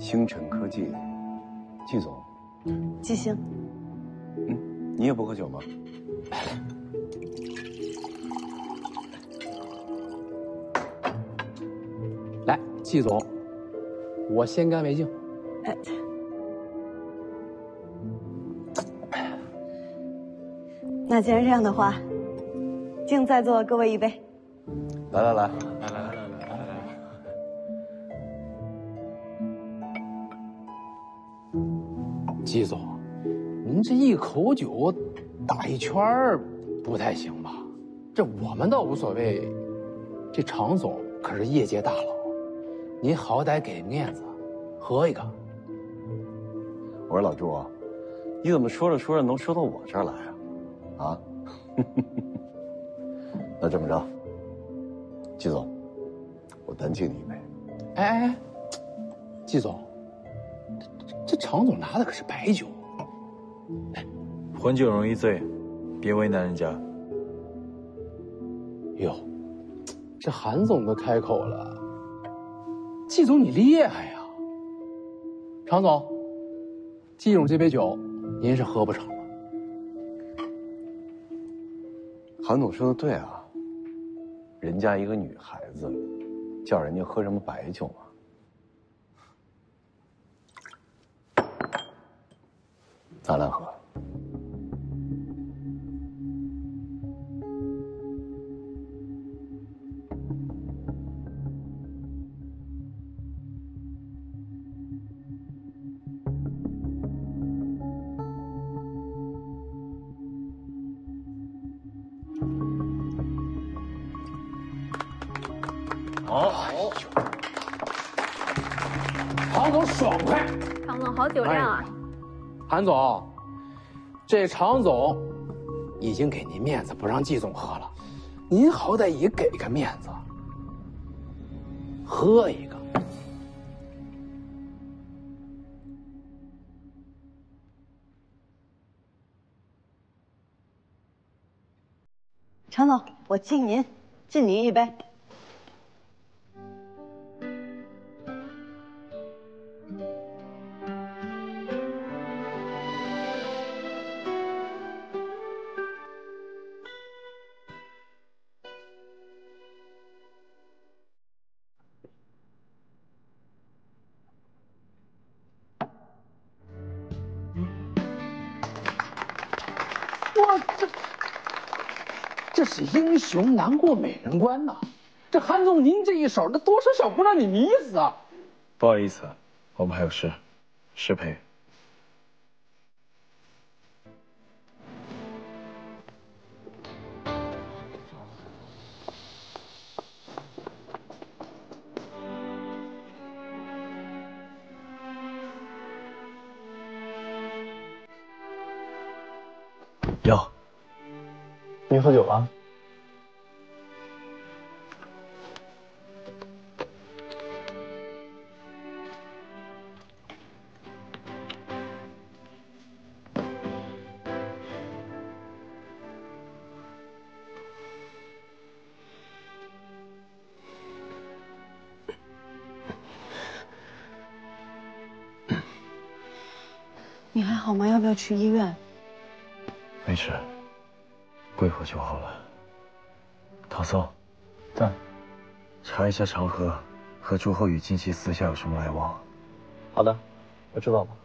星辰科技，季总。 季星。 你也不喝酒吗？ 来，季总，我先干为敬。 那既然这样的话，敬在座各位一杯。 来， 季总，您这一口酒打一圈儿不太行吧？这我们倒无所谓，这常总可是业界大佬，您好歹给面子，喝一个。 我说老朱啊，你怎么说着说着能说到我这儿来啊？啊？那这么着，季总，我单敬你一杯。 哎，季总，这常总拿的可是白酒。 混酒容易醉，别为难人家。 哟，这韩总都开口了，季总你厉害呀！常总，季总这杯酒您是喝不成了。 韩总说的对啊，人家一个女孩子，叫人家喝什么白酒啊？咱俩喝。 常总爽快， 常总好酒量啊！ 韩总，这常总已经给您面子，不让季总喝了，您好歹也给个面子，喝一个。 常总，我敬您一杯。 这是英雄难过美人关呐！这韩总您这一手，那多少小姑娘你迷死啊！ 不好意思，我们还有事，失陪。哟， 您喝酒了？ 你还好吗？要不要去医院？ 没事，过一会儿就好了。唐僧， 在。 查一下长河和朱厚宇近期私下有什么来往。 好的，我知道了。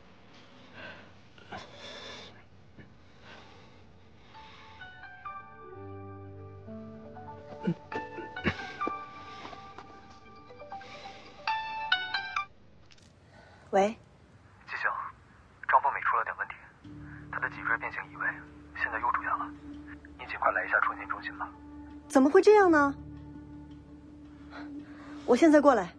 喂， 季星，张凤美出了点问题，她的脊椎变形移位，现在又住院了，您尽快来一下创新中心吧。 怎么会这样呢？我现在过来。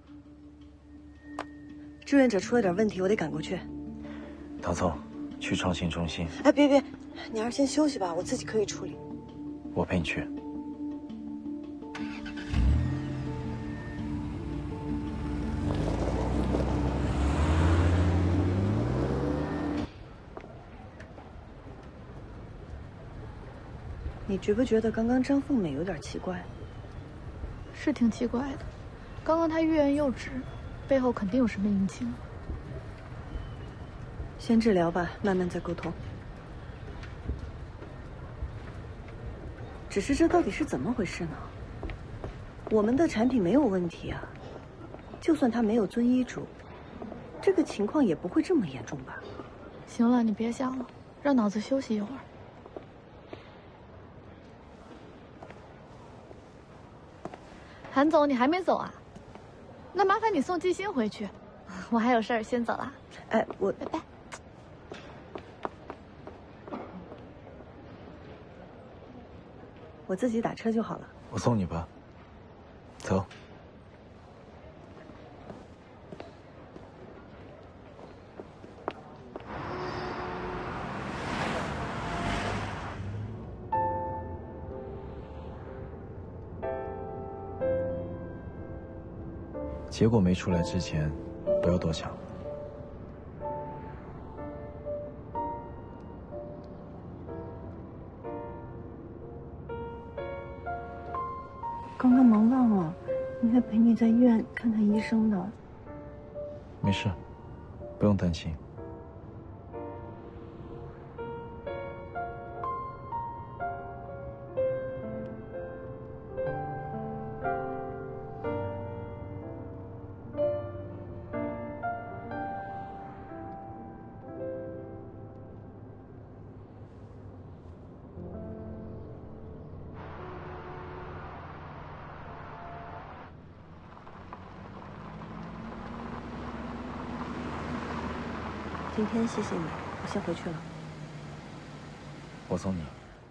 志愿者出了点问题，我得赶过去。 唐僧，去创新中心。 哎，别，你还是先休息吧，我自己可以处理。 我陪你去。 你觉不觉得刚刚张凤美有点奇怪？ 是挺奇怪的，刚刚她欲言又止，背后肯定有什么隐情。 先治疗吧，慢慢再沟通。只是这到底是怎么回事呢？我们的产品没有问题啊，就算他没有遵医嘱，这个情况也不会这么严重吧？ 行了，你别想了，让脑子休息一会儿。韩总，你还没走啊？那麻烦你送季欣回去，我还有事儿，先走了。 哎，我拜拜。 我自己打车就好了。 我送你吧。走。结果没出来之前，不要多想。 刚刚忙忘了，应该陪你在医院看看医生的。 没事，不用担心。 今天谢谢你，我先回去了。 我送你。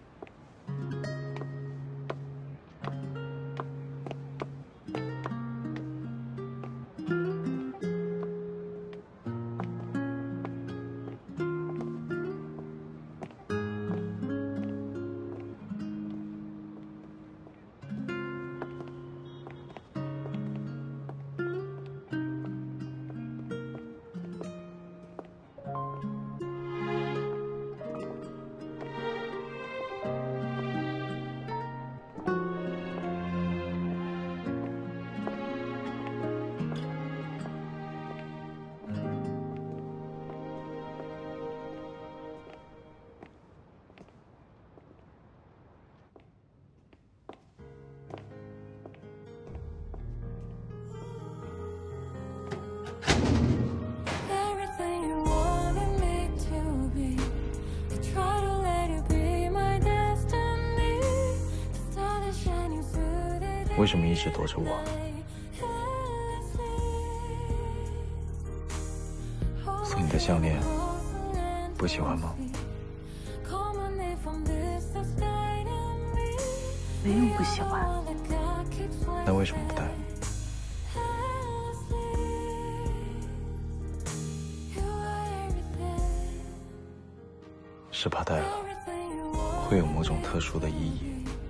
为什么一直躲着我？送你的项链，不喜欢吗？ 没有不喜欢。 那为什么不戴？是怕戴了会有某种特殊的意义。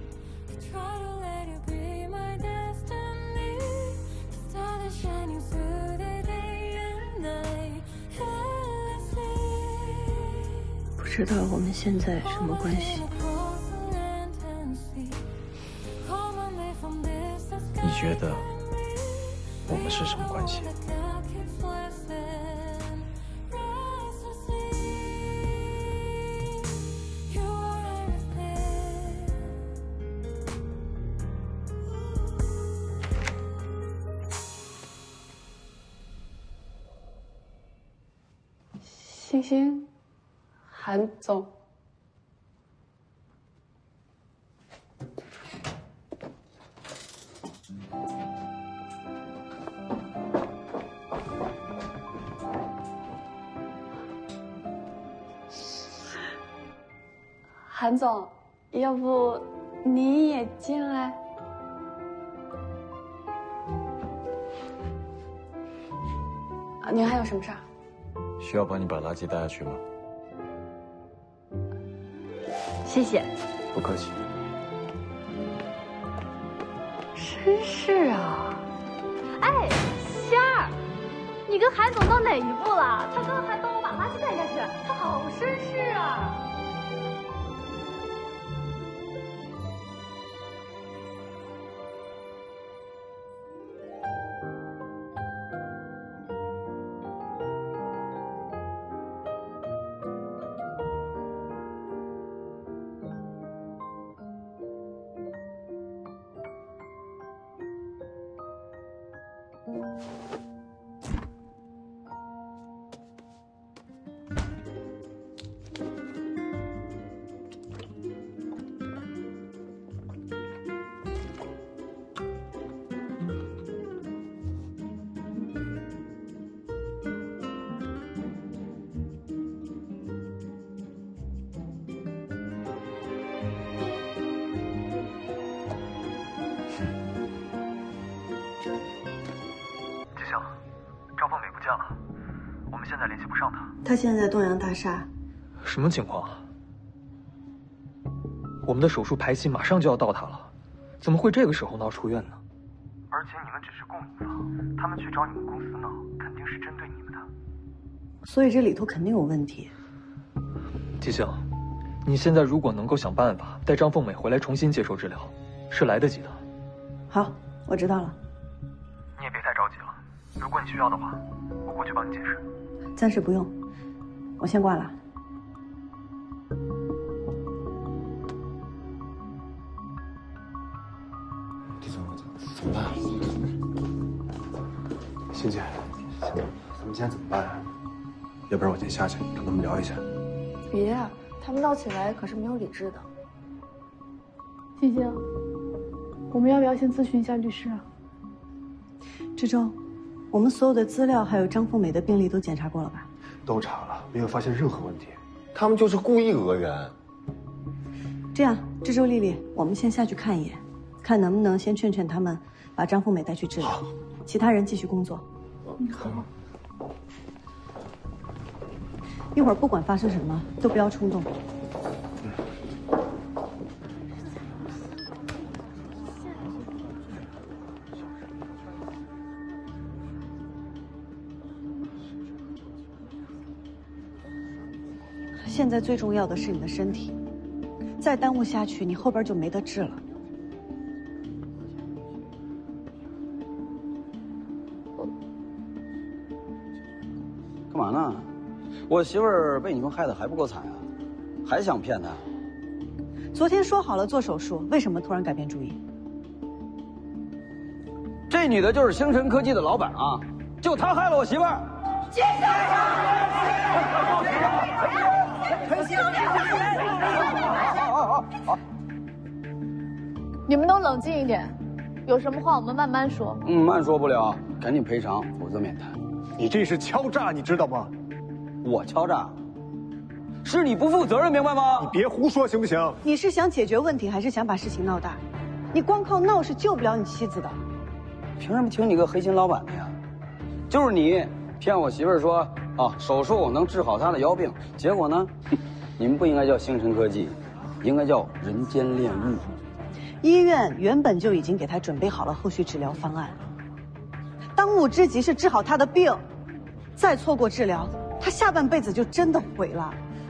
不知道我们现在什么关系？ 你觉得我们是什么关系？ 星星，韩总。韩总，要不您也进来？啊，您还有什么事儿？ 需要帮你把垃圾带下去吗？ 谢谢。 不客气。 绅士啊！哎，仙儿，你跟韩总到哪一步了？他刚还帮我把垃圾带下去，他好绅士啊！ 见了，我们现在联系不上他。 他现在在东阳大厦。 什么情况啊？我们的手术排期马上就要到他了，怎么会这个时候闹出院呢？而且你们只是供应方，他们去找你们公司闹，肯定是针对你们的。 所以这里头肯定有问题。 季星，你现在如果能够想办法带张凤美回来重新接受治疗，是来得及的。 好，我知道了。 你也别太着急了，如果你需要的话，我过去帮你解释。 暂时不用，我先挂了。 怎么办？欣姐，咱们现在怎么办啊？要不然我先下去跟他们聊一下。 别啊，他们闹起来可是没有理智的。 星星，我们要不要先咨询一下律师啊？ 志忠，我们所有的资料还有张凤美的病历都检查过了吧？ 都查了，没有发现任何问题。 他们就是故意讹人。 这样，志忠、丽丽，我们先下去看一眼，看能不能先劝劝他们，把张凤美带去治疗，其他人继续工作。 好。 一会儿不管发生什么，都不要冲动。现在最重要的是你的身体，再耽误下去，你后边就没得治了。 干嘛呢？我媳妇儿被你们害得还不够惨啊，还想骗她？ 昨天说好了做手术，为什么突然改变主意？ 这女的就是星辰科技的老板啊，就她害了我媳妇儿。 你们都冷静一点，有什么话我们慢慢说。 慢说不了，赶紧赔偿，否则免谈。 你这是敲诈，你知道吗？ 我敲诈？是你不负责任，明白吗？ 你别胡说行不行？ 你是想解决问题，还是想把事情闹大？你光靠闹是救不了你妻子的。 凭什么听你个黑心老板的呀？就是你骗我媳妇儿说手术能治好她的腰病，结果呢，你们不应该叫星辰科技，应该叫人间炼狱。 医院原本就已经给她准备好了后续治疗方案，当务之急是治好她的病，再错过治疗，她下半辈子就真的毁了。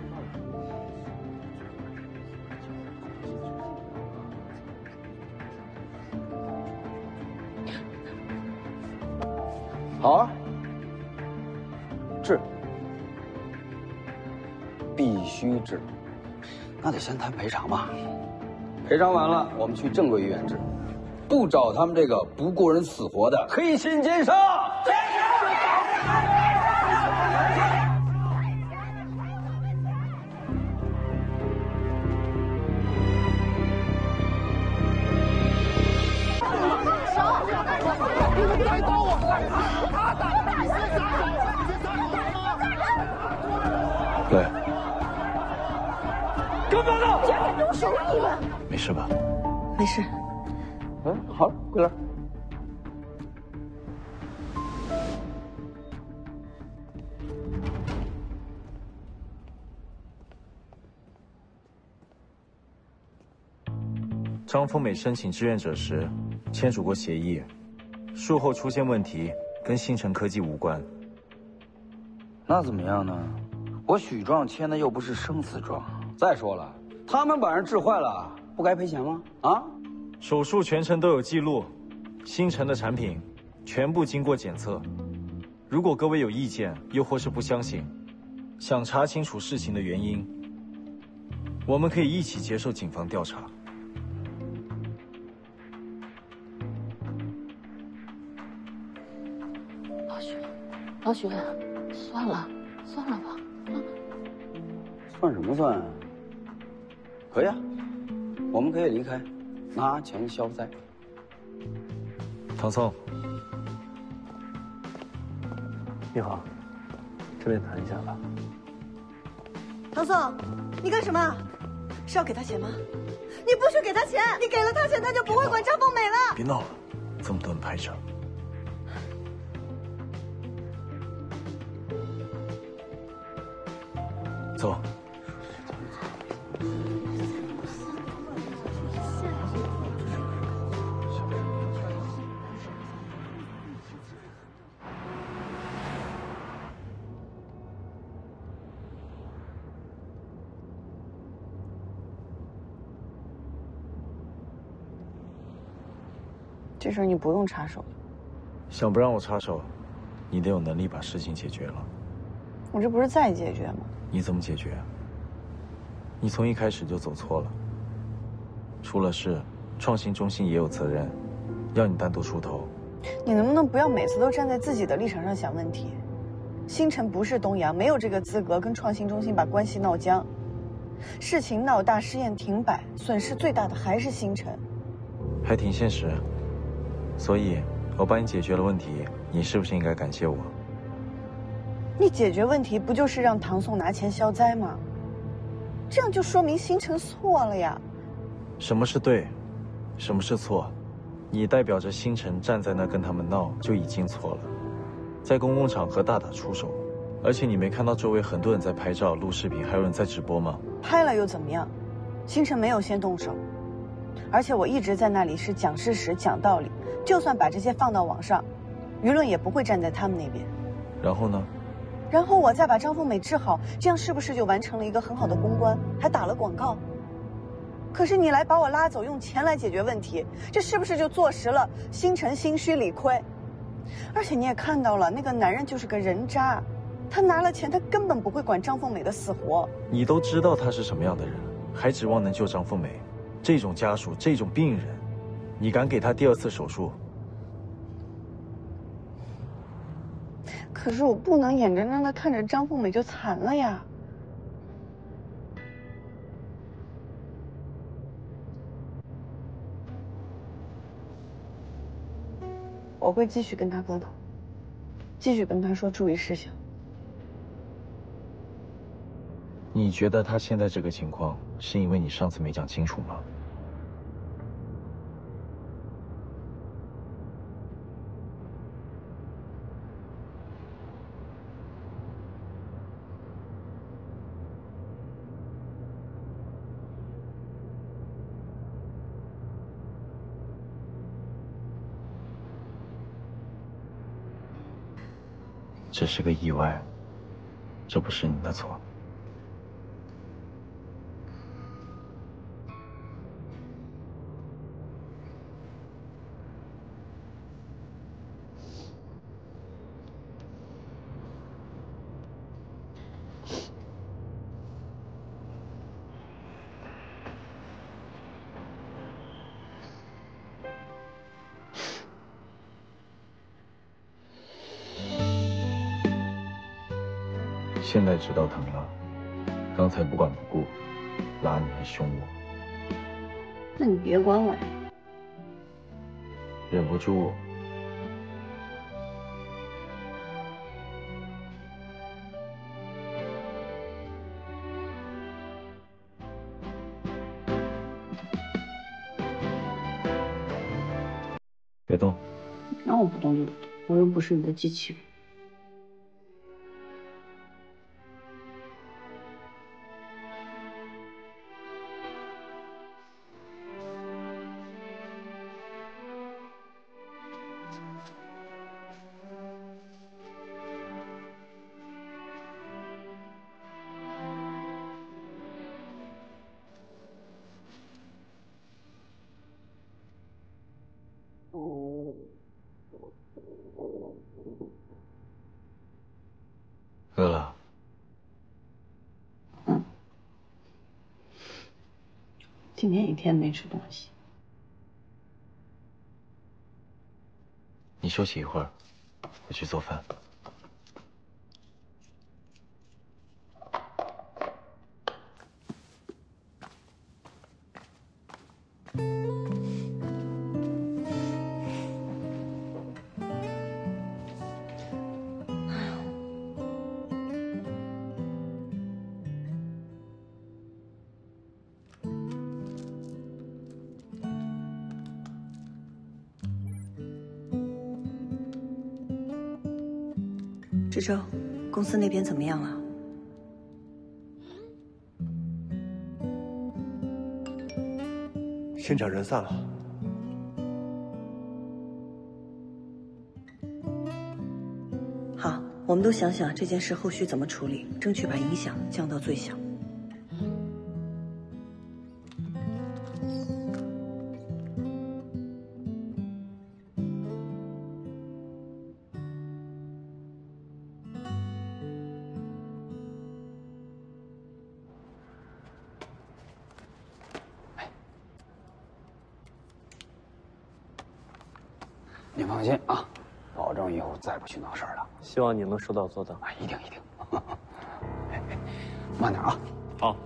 好啊，治，必须治，那得先谈赔偿吧。赔偿完了，我们去正规医院治，不找他们这个不顾人死活的黑心奸商。 对， 干嘛呢？竟然动手你们！ 没事吧？ 没事。 好了，桂兰。 张丰美申请志愿者时签署过协议，术后出现问题跟星辰科技无关。 那怎么样呢？我许状签的又不是生死状。再说了，他们把人治坏了，不该赔钱吗？啊？ 手术全程都有记录，星辰的产品全部经过检测。如果各位有意见，又或是不相信，想查清楚事情的原因，我们可以一起接受警方调查。 老许，算了吧。 算什么算？可以啊，我们可以离开，拿钱消灾。 唐宋， 你好，这边谈一下吧。 唐宋，你干什么？是要给他钱吗？你不许给他钱！你给了他钱，他就不会管张凤美了。 别闹了，这么多人拍着。 走。 这事儿你不用插手。 想不让我插手，你得有能力把事情解决了。 我这不是在解决吗？ 你怎么解决？你从一开始就走错了。出了事，创新中心也有责任，要你单独出头。 你能不能不要每次都站在自己的立场上想问题？星辰不是东阳，没有这个资格跟创新中心把关系闹僵。事情闹大，试验停摆，损失最大的还是星辰。 还挺现实。所以，我帮你解决了问题，你是不是应该感谢我？ 你解决问题不就是让唐宋拿钱消灾吗？这样就说明星辰错了呀。 什么是对，什么是错？你代表着星辰站在那跟他们闹，就已经错了。在公共场合大打出手，而且你没看到周围很多人在拍照、录视频，还有人在直播吗？ 拍了又怎么样？星辰没有先动手，而且我一直在那里是讲事实、讲道理。就算把这些放到网上，舆论也不会站在他们那边。 然后呢？ 然后我再把张凤美治好，这样是不是就完成了一个很好的公关，还打了广告？可是你来把我拉走，用钱来解决问题，这是不是就坐实了星辰心虚理亏？而且你也看到了，那个男人就是个人渣，他拿了钱，他根本不会管张凤美的死活。 你都知道他是什么样的人，还指望能救张凤美？这种家属，这种病人，你敢给他第2次手术？ 可是我不能眼睁睁的看着张凤美就残了呀。我会继续跟他沟通，继续跟他说注意事项。 你觉得他现在这个情况，是因为你上次没讲清楚吗？这是个意外，这不是你的错。现在知道疼了，刚才不管不顾，拉你还凶我。 那你别管我呀。 忍不住。别动。 让我不动就不动，我又不是你的机器人。 饿了？ 今天一天没吃东西。 你休息一会儿，我去做饭。 志洲，公司那边怎么样了？ 现场人散了。 好，我们都想想这件事后续怎么处理，争取把影响降到最小。 你放心啊，保证以后再不去闹事儿了。 希望你能说到做到。 啊，一定一定。慢点啊。 好。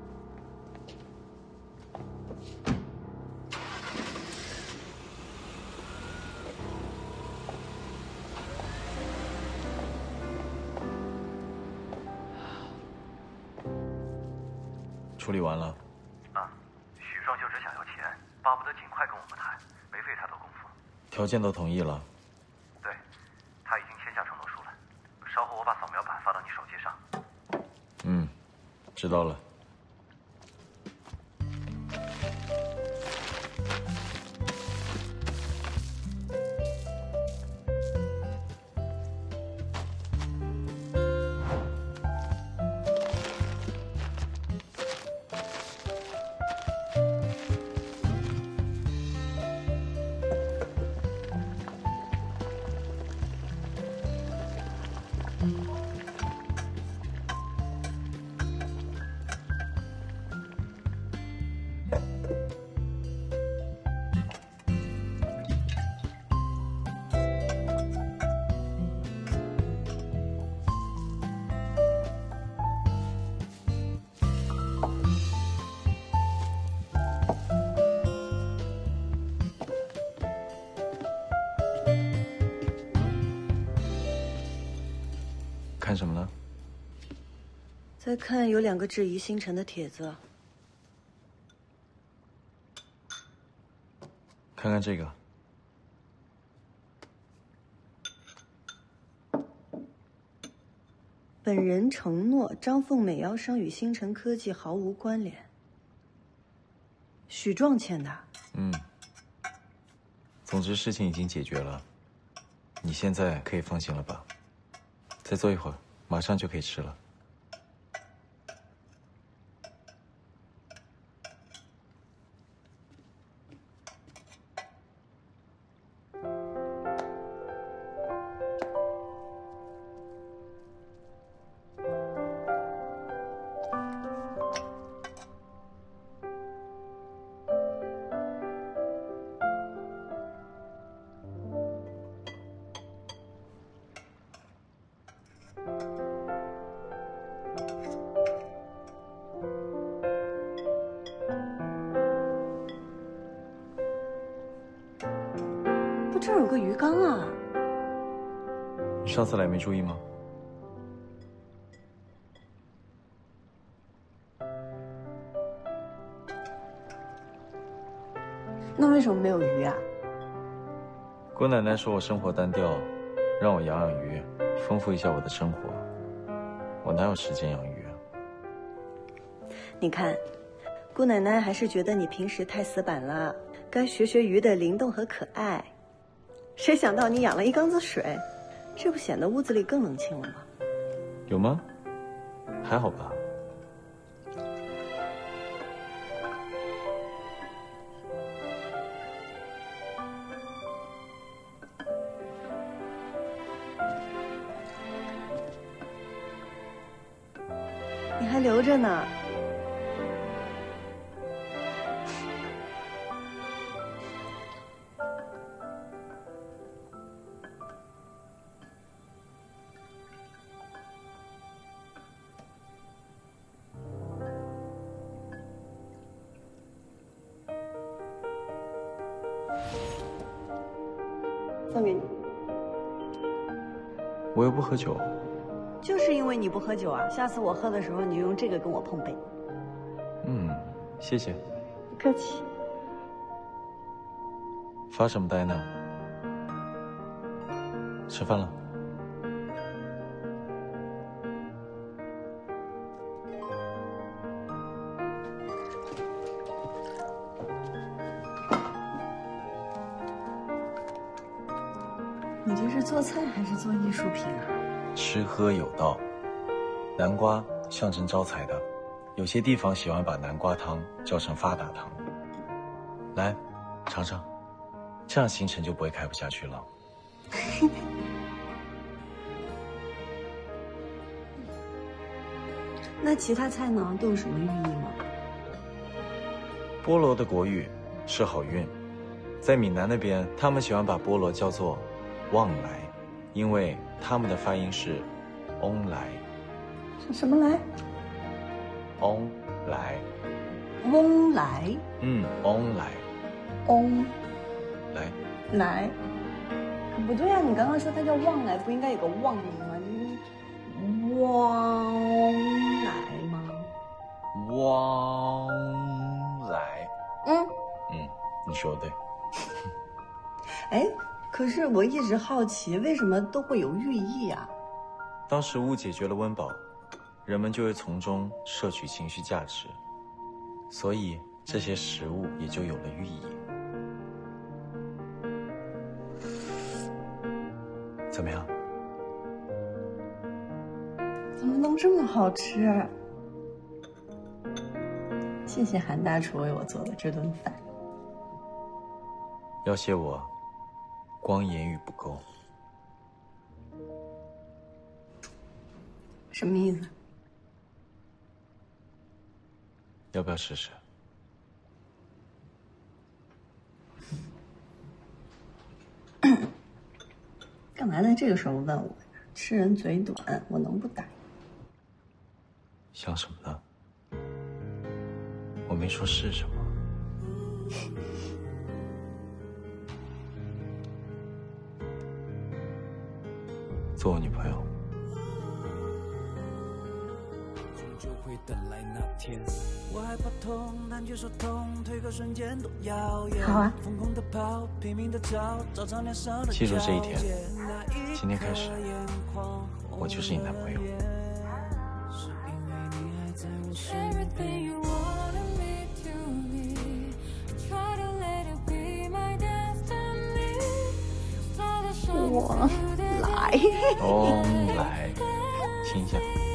处理完了。 许壮就只想要钱，巴不得尽快跟我们谈，没费太多功夫。 条件都同意了。 对，他已经签下承诺书了。稍后我把扫描版发到你手机上。 嗯，知道了。看什么呢？ 再看有2个质疑星辰的帖子。 看看这个。 本人承诺，张凤美腰伤与星辰科技毫无关联。许壮签的。 嗯。总之事情已经解决了，你现在可以放心了吧？再坐一会儿，马上就可以吃了。 这儿有个鱼缸啊！ 你上次来没注意吗？ 那为什么没有鱼啊？ 姑奶奶说我生活单调，让我养养鱼，丰富一下我的生活。我哪有时间养鱼啊？ 你看，姑奶奶还是觉得你平时太死板了，该学学鱼的灵动和可爱。谁想到你养了一缸子水，这不显得屋子里更冷清了吗？ 有吗？还好吧。 你还留着呢。送给你。 我又不喝酒。 就是因为你不喝酒啊，下次我喝的时候你就用这个跟我碰杯。 嗯，谢谢。 不客气。 发什么呆呢？吃饭了。 你这是做菜还是做艺术品啊？ 吃喝有道，南瓜象征招财的，有些地方喜欢把南瓜汤叫成发达汤。来，尝尝，这样行程就不会开不下去了。 那其他菜呢，都有什么寓意吗？ 菠萝的国语是好运，在闽南那边，他们喜欢把菠萝叫做旺来，因为他们的发音是翁来。 什么来？ 翁来。 翁来。 翁来。 翁来。 来。不对啊，你刚刚说它叫旺来，不应该有个旺字吗？汪来吗？ 汪来。你说的对。 哎，可是我一直好奇，为什么都会有寓意啊？ 当食物解决了温饱，人们就会从中摄取情绪价值，所以这些食物也就有了寓意。怎么样？ 怎么能这么好吃？谢谢韩大厨为我做的这顿饭。 要谢我，光言语不够。 什么意思？ 要不要试试？ 干嘛在这个时候问我呀？吃人嘴短，我能不答应？ 想什么呢？我没说是什么。做我女朋友。 好啊。 记住这一天，今天开始，我就是你男朋友。 我来。 翁来，亲一下。